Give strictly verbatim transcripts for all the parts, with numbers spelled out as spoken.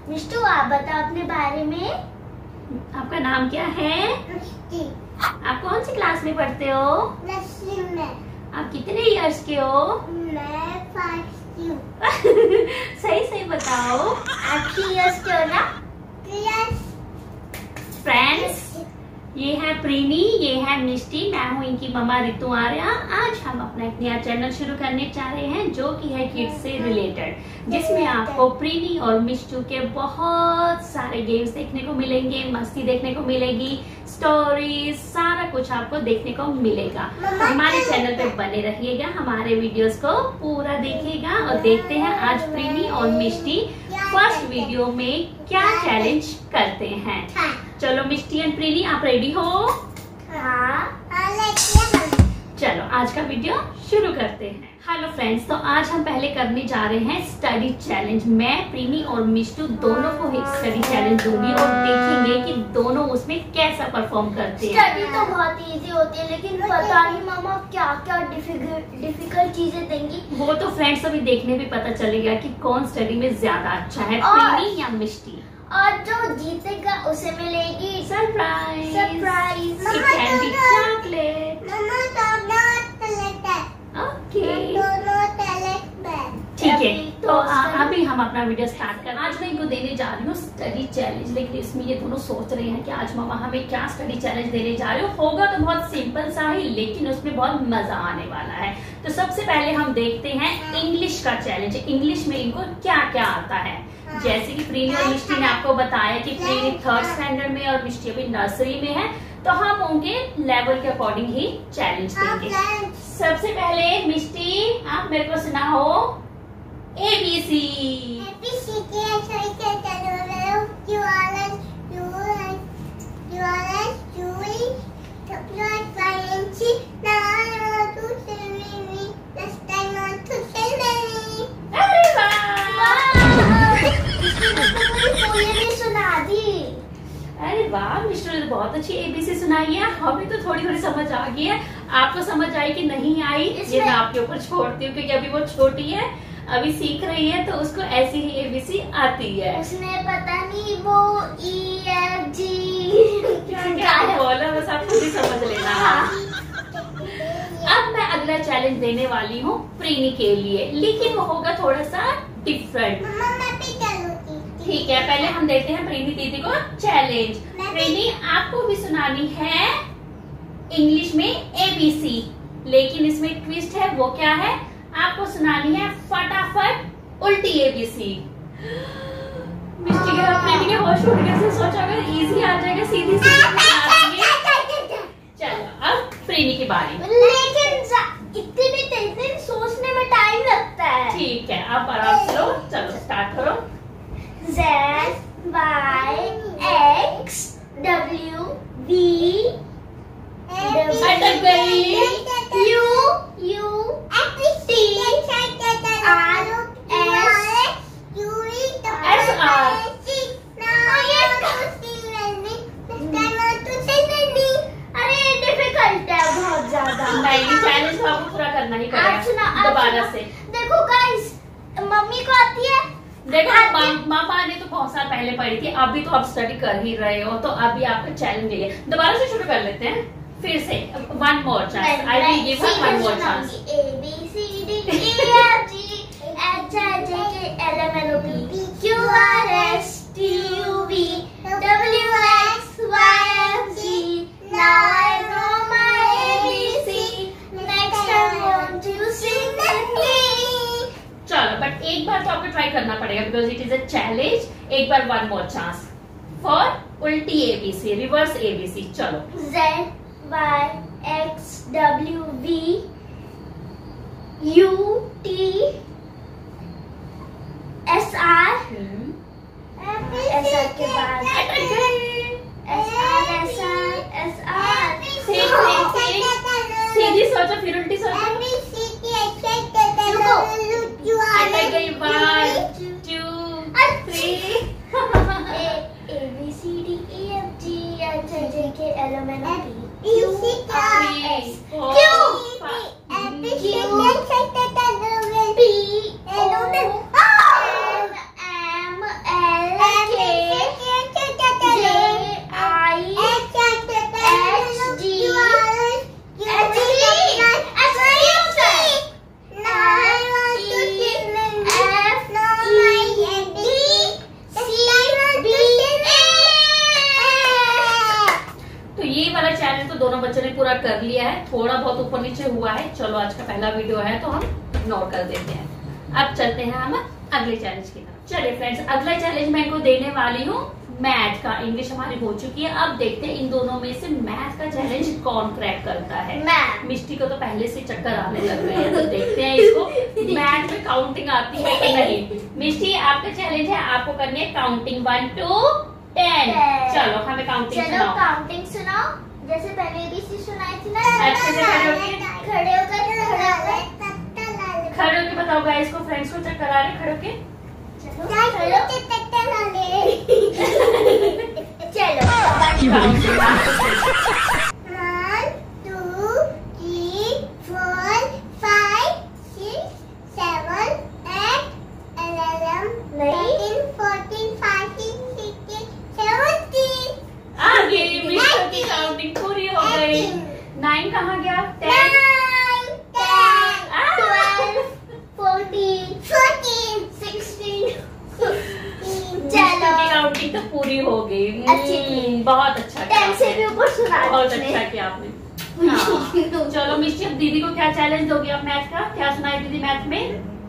मिष्टू, आप बताओ अपने बारे में। आपका नाम क्या है? मिष्टी। आप कौन सी क्लास में पढ़ते हो? नर्सरी में। आप कितने इयर्स के हो? मैं फाइव की हूँ। सही सही बताओ। आप थ्री इयर्स के हो ना? यस। फ्रेंड्स, ये है प्रीनी, ये है मिष्टी, मैं हूँ इनकी मम्मा रितु आर्या। आज हम अपना एक नया चैनल शुरू करने जा रहे हैं जो कि है किड्स से रिलेटेड, जिसमें आपको प्रीनी और मिष्टू के बहुत सारे गेम्स देखने को मिलेंगे, मस्ती देखने को मिलेगी, स्टोरीज, सारा कुछ आपको देखने को मिलेगा। हमारे चैनल पे बने रहिएगा, हमारे वीडियोस को पूरा देखिएगा। और देखते हैं आज प्रीनी और मिष्टी फर्स्ट वीडियो में क्या चैलेंज करते हैं। चलो मिष्टी एंड प्रीनी, आप रेडी हो? हाँ। चलो आज का वीडियो शुरू करते हैं। हेलो फ्रेंड्स, तो आज हम पहले करने जा रहे हैं स्टडी चैलेंज। मैं, प्रीनी और मिष्टू दोनों को एक स्टडी चैलेंज दूंगी और देखेंगे कि दोनों उसमें कैसा परफॉर्म करते हैं। स्टडी तो बहुत इजी होती है, लेकिन पता नहीं मामा क्या क्या डिफिकल्ट डिफिकल्ट चीजें देंगी। वो तो फ्रेंड्स अभी देखने भी पता चलेगा कि कौन स्टडी में ज्यादा अच्छा है, और... प्रीनी या मिष्टी। और जो जीतेगा उसे मिलेगी सरप्राइज। सरप्राइज। चॉकलेट। ओके, ठीक है। तो आ, अभी हम अपना वीडियो स्टार्ट कर। आज मैं इनको देने जा रही हूँ स्टडी चैलेंज, लेकिन इसमें ये दोनों सोच रहे हैं कि आज मामा हमें क्या स्टडी चैलेंज देने जा रहे हो। होगा तो बहुत सिंपल सा ही, लेकिन उसमें बहुत मजा आने वाला है। तो सबसे पहले हम देखते हैं इंग्लिश का चैलेंज। इंग्लिश में इनको क्या क्या आता है। जैसे कि प्रीनी और मिष्टी ने आपको बताया कि प्रीनी थर्ड स्टैंडर्ड में और मिष्टी अभी नर्सरी में है, तो हम उनके लेवल के अकॉर्डिंग ही चैलेंज देंगे। सबसे पहले मिष्टी, आप मेरे को सुनाओ ए बी सी। अरे वाह, मिस्टर ने बहुत अच्छी एबीसी सुनाई है। हमें तो थोड़ी थोड़ी समझ आ गई है, आपको समझ आई कि नहीं आई ये मैं आपके ऊपर छोड़ती हूँ, क्योंकि अभी वो छोटी है, अभी सीख रही है, तो उसको ऐसी ही एबीसी आती है। उसने पता नहीं वो ई एफ जी क्या बोला, बस आप खुद ही समझ लेना। अब मैं अगला चैलेंज देने वाली हूँ प्रीनी के लिए, लेकिन वो होगा थोड़ा सा डिफरेंट। ठीक है, पहले हम देते हैं प्रीनी दीदी को चैलेंज। प्रीनी, आपको भी सुनानी है इंग्लिश में एबीसी, लेकिन इसमें ट्विस्ट है। वो क्या है? आपको सुनानी है फटाफट उल्टी एबीसी। मिस्टी के प्रीनी के होश उड़ गए, सोचा अगर इजी आ जाएगा सीधी सीधी। चलो अब प्रीनी की बारी। लेकिन इतनी भी तेज सोचने में टाइम लगता है। ठीक है, आप आराम से लो। चलो स्टार्ट करो। Z Y X W V अटक गई। U U T R S S R। अरे डिफिकल्ट है बहुत ज्यादा। नहीं, चैलेंज तो आपको पूरा करना ही पड़ेगा दोबारा से। देखो गाइस, मम्मी को आती है। देखो मामा ने तो बहुत साल पहले पढ़ी थी, अभी तो आप स्टडी कर ही रहे हो, तो अभी आपका चैलेंज ले लिया। दोबारा से शुरू कर लेते हैं फिर से। One more chance, I will give her one more chance. A B C D E F G H I J K L M N O P Q R S T U V W X Y F G. Now I know my A B C, next I want to sing with me. चलो, but एक बार तो आपको try करना पड़ेगा, because it is a challenge. एक बार one more chance for उल्टी ABC, reverse ABC. चलो, Z Y X W V U T S R S R के बाद S R S R S R। सीधी सोचो फिर उल्टी सोचो। अटक गई। One two three. A B C D E F G H I J K L M N O P Q R S Q Q P O N M L पूरा कर लिया है, थोड़ा बहुत ऊपर नीचे हुआ है। चलो आज का पहला वीडियो है तो हम इग्नोर कर देते हैं। अब चलते हैं हम अगले चैलेंज की तरफ। चलिए फ्रेंड्स, अगला चैलेंज मैं इनको देने वाली हूँ मैथ का। इंग्लिश हमारी हो चुकी है, अब देखते हैं इन दोनों में से मैथ का चैलेंज कौन क्रैक करता है। मैं मिष्टी को तो पहले से चक्कर आने लग गए हैं, तो देखते हैं इसको मैथ में काउंटिंग आती है कि नहीं। मिष्टी, आपका चैलेंज है, आपको करनी है काउंटिंग वन टू टेन। चलो हमें काउंटिंग चलो सुनाओ। काउंटिंग सुनाओ। जैसे पहले एबीसी सुनाई थी ना, अच्छे से खड़े होके खड़े होकर खड़े होकर खड़े होके बताओ गाइस को, फ्रेंड्स को चक्कर आ रहे, खड़े होके चलो खड़े होके टट्टा लाले। चलो one two three four five six seven eight eleven thirteen fourteen fifteen sixteen seventeen. आगे मिस्टर की काउंटिंग पूरी हो गई। नाइन कहाँ गया? Ten, twelve, fourteen, fourteen, sixteen. चलो की काउंटिंग तो पूरी हो गई। अच्छी थी। बहुत अच्छा किया टेन से भी ऊपर सुना बहुत आपने। अच्छा किया आपने। हाँ। चलो मिस्टी, अब दीदी को क्या चैलेंज दोगे आप मैथ का? क्या सुनाई दीदी मैथ में?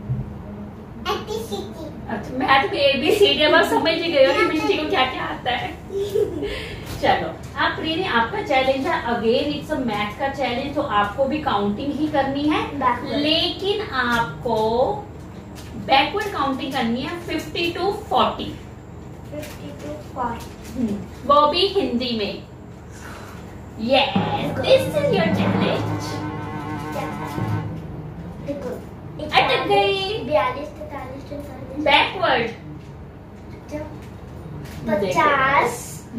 अच्छा, मैथ में एबीसीडी बस समझ ही गई हो कि मिस्टी को क्या क्या आता है। चलो आप प्रीति, आपका चैलेंज है अगेन इट्स अ मैथ का चैलेंज, तो आपको भी काउंटिंग ही करनी है, Backward. लेकिन आपको बैकवर्ड काउंटिंग करनी है fifty to forty, fifty to forty. वो भी हिंदी में। Yes, this is your challenge. देखो अटक गई। बयालीस तैतालीस चौतालीस बैकवर्ड पचास।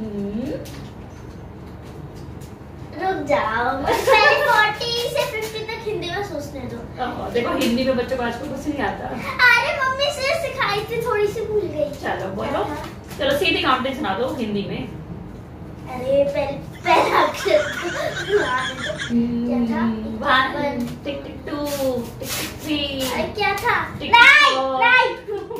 रुक जाओ, पहले फोर्टी से फिफ्टी तक हिंदी में सोचने दो। देखो हिंदी में बच्चों को आजकल कुछ नहीं आता। अरे मम्मी से सिखाई थी, थोड़ी सी भूल गई। चलो बोलो, चलो सीधी काउंटिंग सुना दो हिंदी में। अरे पहले पहला अक्षर क्या था? One, tick tick two, tick tick three. अरे क्या था? Tick nine four. नाइन।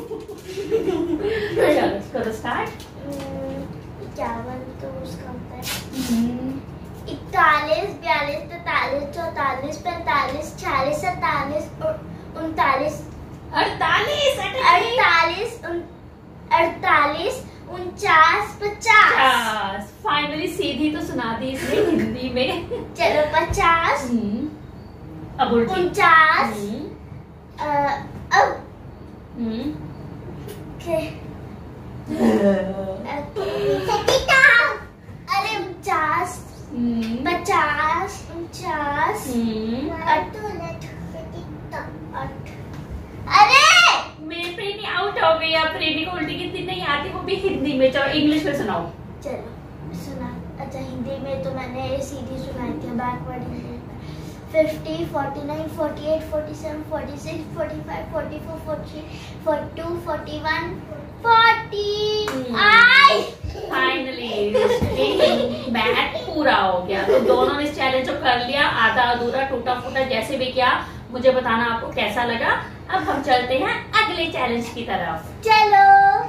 चलो करो स्टार्ट। इक्यावन तो उसका होता है इकतालीस बयालीस तैतालीस चौतालीस पैंतालीस छियालीस सैतालीस उनतालीस अड़तालीस अड़तालीस अड़तालीस उनचास पचास। फाइनली सीधी तो सुना दी इसने हिंदी में। चलो पचास अब उल्टी। उनचास हम्म, अ, अब हम्म। के- अरे उनचास हम्म, पचास उनचास हम्म। अरे मेरी प्रेमी आउट हो गई। अब प्रेमी को उल्टी गिनती नहीं आती, वो भी हिंदी में। चलो इंग्लिश में सुनाओ। चलो सुना। अच्छा हिंदी में तो मैंने सीधी सुनाई थी, बैकवर्ड हिंदी में fifty forty nine forty eight forty seven forty six forty five forty four forty three forty two forty one forty. I finally math पूरा हो गया। तो दोनों ने इस चैलेंज को कर लिया, आधा अधूरा टूटा फूटा जैसे भी किया। मुझे बताना आपको कैसा लगा। अब हम चलते हैं अगले चैलेंज की तरफ। चलो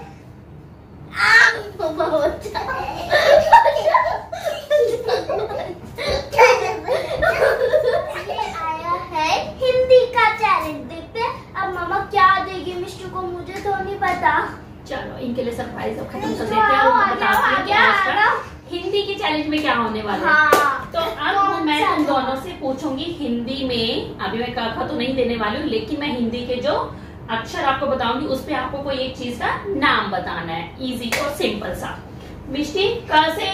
आया है हिंदी का चैलेंज। देखते हैं अब मामा क्या देगी मिष्टू को, मुझे तो नहीं पता। चलो इनके लिए सरप्राइज अब खत्म कर मिष्टू देते हैं आओ, और आ बताते जाओ, हैं आ कि जाओ, आज आ का जाओ। हिंदी के चैलेंज में क्या होने वाला है। हाँ तो अब मैं तुम दोनों से पूछूंगी हिंदी में। अभी मैं क ख तो नहीं देने वाली हूँ, लेकिन मैं हिंदी के जो अक्षर आपको बताऊंगी उस पे आपको कोई एक चीज का नाम बताना है, इजी और सिंपल सा। मिष्टी, क से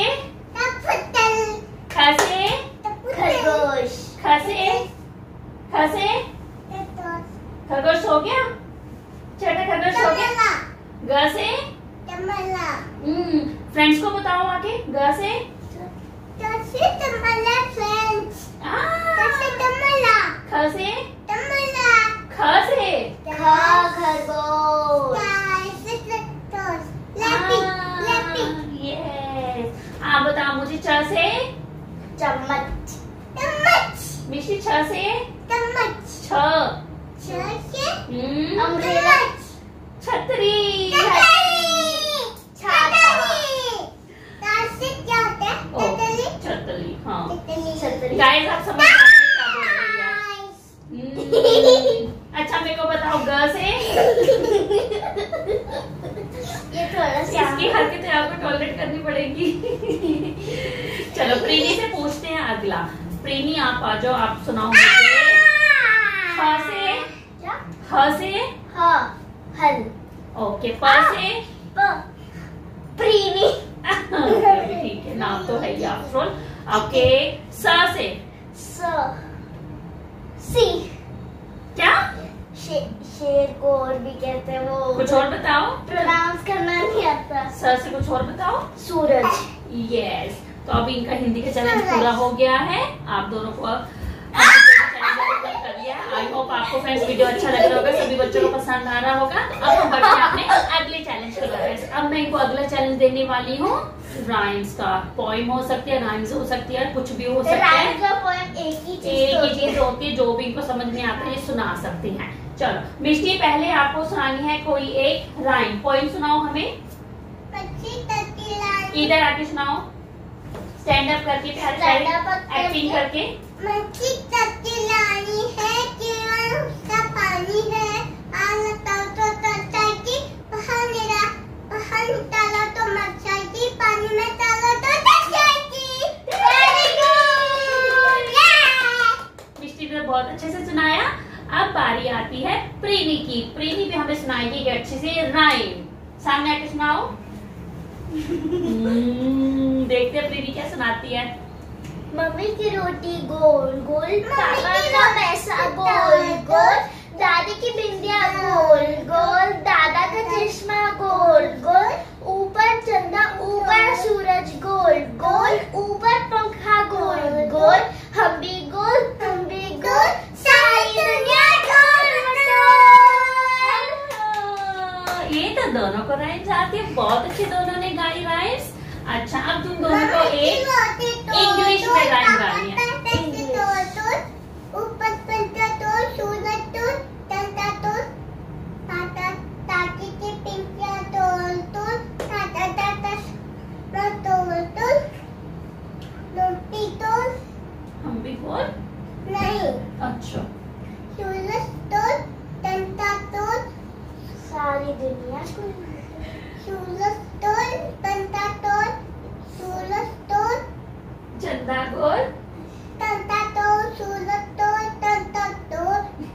ख से खरगोश ख से ख से खरगोश हो गया। छोटा खरगोश हो गया। ग से हम्म फ्रेंड्स को बताओ आगे। ग से आ, ख से ख से खरगोश यस। आप बताओ मुझे च से चम्मच मिष्टी छ से छ हम्म, अम्ब्रेला छतरी। ओ, छतरी हाँ। छतरी। गाइस थोड़ा सा इसकी हरकतें आपको टॉलरेट करनी पड़ेगी। चलो प्रीनी से पूछते हैं अगला। प्रीनी आप आ जाओ, आप सुनाओ मुझे। ह से क्या? ह से ह हल। ओके। प से प प्रीनी। ठीक है, नाम तो है ही आफ्टर ऑल। ओके। स से स सी। क्या? शे, शेर को और भी कहते हैं, वो कुछ और बताओ। प्रोनाउंस करना नहीं आता। स से कुछ और बताओ। सूरज। यस। तो अभी इनका हिंदी का चैलेंज पूरा हो गया है। आप दोनों को कर लिया। आई होप आपको फ्रेंड्स वीडियो अच्छा लग रहा होगा, सभी बच्चों को पसंद आ रहा होगा। तो अब हम बढ़ते हैं अपने अगले चैलेंज की तरफ। अब मैं इनको अगला चैलेंज देने वाली हूँ राइम्स का। पोइम हो सकती है, राइम्स हो सकती है, कुछ भी हो सकता है। राइम्स और पोएम एक ही चीज एक ही चीज होती है, जो भी इनको समझ में आता है ये सुना सकती हैं। चलो मिष्टी, पहले आपको सुनानी है कोई एक राइम। पोइम सुनाओ हमें। इधर आके सुनाओ, स्टैंड अप करके, एक्टिंग करके। मच्छी तत्ती लानी है, केवल उसका पानी है। आग ताओ तो तड़की, बाहर मेरा बाहर निकालो तो मच्छर की, पानी में डालो तो तड़ जाएगी। Very good. मिष्टी ने बहुत अच्छे से सुनाया। अब बारी आती है प्रीनी की। प्रीनी भी हमें सुनाएगी एक अच्छी से राइम। सामने आके सुनाओ। देखते हैं प्रीनी क्या सुनाती है। मम्मी की रोटी गोल गोल, पापा का पैसा गोल गोल, दादी की बिंदिया गोल गोल, दादा का चश्मा गोल गोल, ऊपर चंदा ऊपर सूरज गोल गोल, ऊपर पंखा गोल गोल, हम भी गोल तुम भी गोल, सारी दुनिया गोल गोल। ये तो दोनों को राइम्स आती है, बहुत अच्छे दोनों ने गाई राइम्स। अच्छा, अब तुम दोनों को एक इंग्लिश में राइम गानी है। ऊपर पंखा तो सूरज तो चंदा तो दादा दादी की बिंदिया तोल तो दादा दादा ना तोल तो रोटी तो हम भी गोल नहीं। अच्छा। सूरज तो चंदा तो सारी दुनिया सूरज तो चंदा तो सूरज तो चंदा गोल, चंदा तो सूरज तो चंदा तो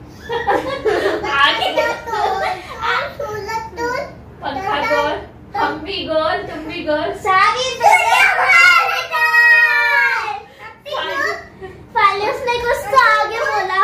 आगे तो सूरज तो पंखा गोल, हम भी गोल तुम भी गोल, सारी दुनिया पहले उसने कुछ तो आगे बोला।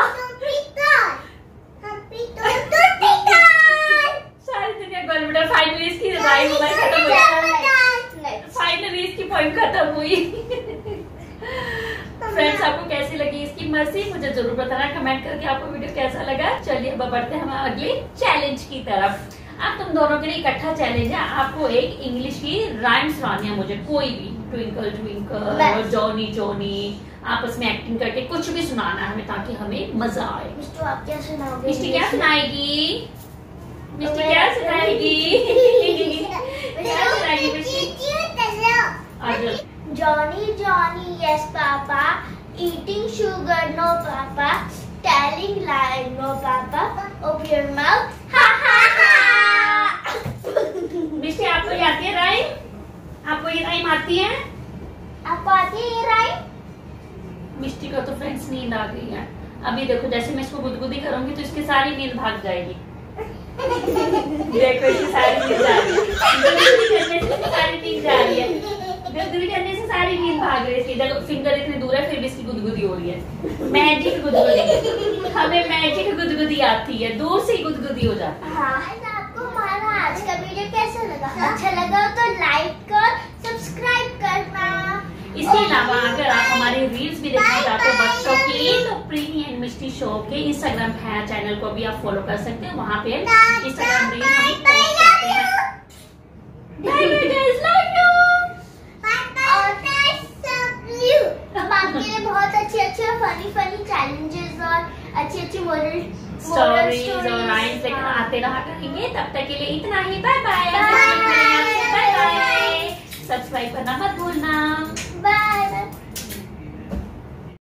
सारी दुनिया गोल। बेटा फाइनली इसकी राइम खत्म हुई। फाइनली इसकी पॉइंट खत्म हुई। फ्रेंड्स, आपको कैसी लगी इसकी मर्सी मुझे जरूर बताना कमेंट करके आपको वीडियो कैसा लगा। चलिए अब बढ़ते हैं हम अगले चैलेंज की तरफ। अब तुम दोनों के लिए इकट्ठा चैलेंज है। आपको एक इंग्लिश की राइम सुनानी है मुझे, कोई भी। ट्विंकल ट्विंकल, जॉनी जॉनी, आपस में एक्टिंग करके कुछ भी सुनाना है हमें, ताकि हमें मजा आए। मिष्टी, आप क्या सुनाओगे? मिष्टी क्या सुनाएगी? मिष्टी क्या सुनाएगी? क्या सुनाएगी मिष्टी? Johnny, Johnny, yes, Papa. Eating sugar, no, Papa. Telling lie, no, Papa. Open your mouth, ha ha ha. मिष्टी, आपको ये आती है राइम? आपको ये राइम आती है? आपको आती है ये राइम? मिष्टी को तो फ्रेंड्स नींद आ गई है। अभी देखो, जैसे मैं इसको गुदगुदी करूंगी तो इसकी सारी नींद भाग जाएगी। देखो, इसकी सारी नींद जा रही है। गुदगुदी करने से सारी नींद जा रही है। गुदगुदी करने से सारी नींद भाग रही है। इसकी देखो, फिंगर इतनी दूर है फिर भी इसकी गुदगुदी हो रही है। मैजिक गुदगुदी। हमें मैजिक गुदगुदी आती है, दूर से ही गुदगुदी हो जाती है। हाँ, आपको हमारा आज का वीडियो कैसा लगा? अच्छा लगा तो लाइक कर, सब्सक्राइब करना। इसके अलावा अगर आप हमारी रील्स भी देखना चाहते हो बच्चों की, तो प्रीनी एंड मिष्टी शो के इंस्टाग्राम चैनल को भी आप फॉलो कर सकते हैं। वहाँ पे इंस्टाग्राम रील हम पोस्ट करते हैं। Bye bye guys, love you. हम आपके लिए बहुत अच्छे अच्छे फनी फनी चैलेंजेस और अच्छी अच्छी मोरल स्टोरीज और राइम्स लेकर आते रहा करेंगे। तब तक के लिए इतना ही। Bye bye. Bye bye. Subscribe करना मत भूलना। Bye bye.